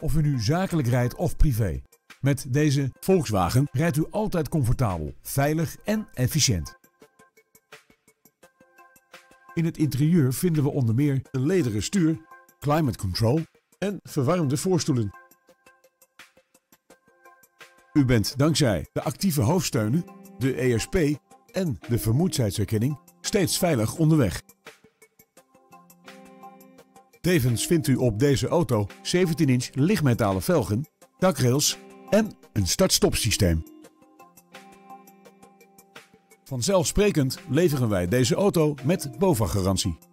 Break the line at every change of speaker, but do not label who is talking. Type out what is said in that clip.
Of u nu zakelijk rijdt of privé. Met deze Volkswagen rijdt u altijd comfortabel, veilig en efficiënt. In het interieur vinden we onder meer een lederen stuur, climate control en verwarmde voorstoelen. U bent dankzij de actieve hoofdsteunen, de ESP en de vermoeidheidsherkenning steeds veilig onderweg. Tevens vindt u op deze auto 17-inch lichtmetalen velgen, dakrails en een start-stop systeem. Vanzelfsprekend leveren wij deze auto met BOVAG-garantie.